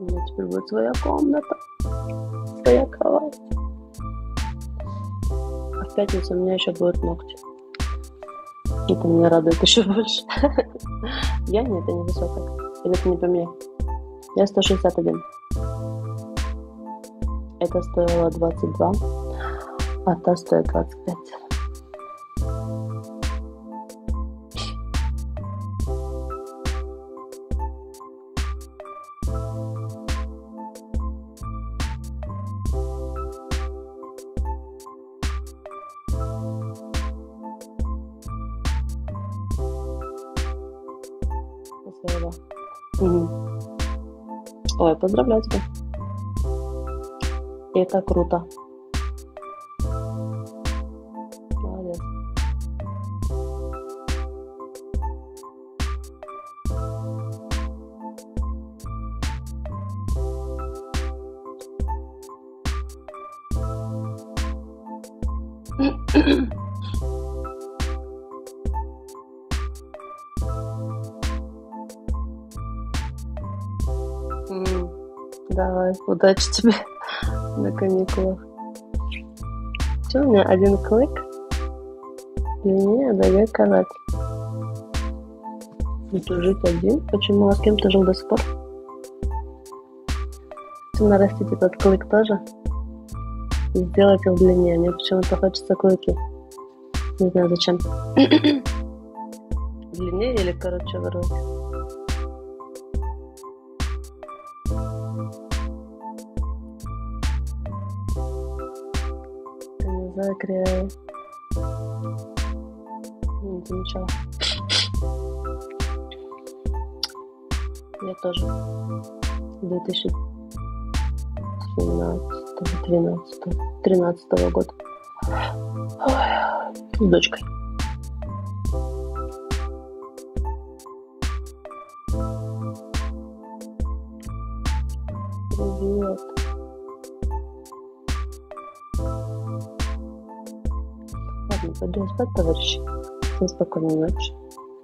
У меня теперь будет своя комната, своя кровать. А в пятницу у меня еще будут ногти. Это меня радует еще больше. Я нет, я не высокая. Или это не по мне? Я 161. Это стоило 22, а та стоит 25. Спасибо. Мгм. Ой, поздравляю тебя. И это круто. Молодец. М, Давай, удачи тебе на каникулах. Что у меня один клык длиннее другой канат. Буду жить один. Почему? А с кем ты жил до сих пор? Хочу нарастить этот клык тоже и сделать его длиннее. Мне почему-то хочется клыки. Не знаю зачем. Длиннее или короче вырвать? Не знаю, кривая. Не замечала. Я тоже. 2017, 12, 13 года. Ой, с дочкой. Привет. Ладно, пойдем спать, товарищи. Всем спокойной ночи.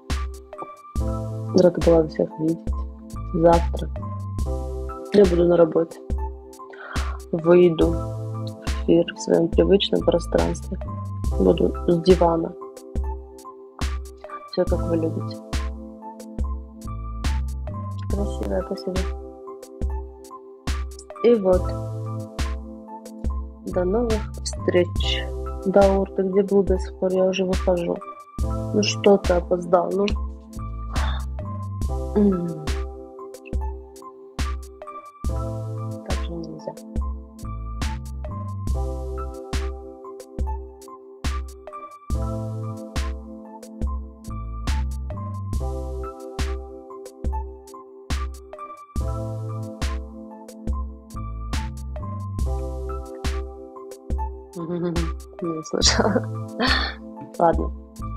Рада была всех видеть. Завтра я буду на работе. Выйду в эфир в своем привычном пространстве. Буду с дивана. Все, как вы любите. Красивая, спасибо. И вот. До новых встреч. Даур, ты где был до сих пор? Я уже выхожу. Ну что ты опоздал? Ну. Так же нельзя. Не слышала. Ладно.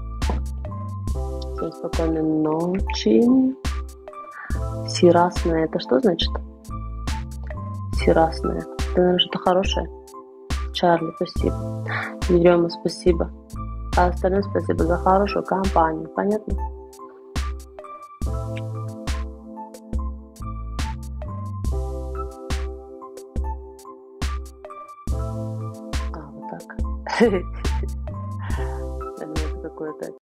Всем спокойной ночи. Сирасная. Это что значит? Сирасная. Это, наверное, что-то хорошее. Чарли, спасибо. Ерема, спасибо. А остальным спасибо за хорошую компанию. Понятно? А, вот так. Я думаю, это какое-то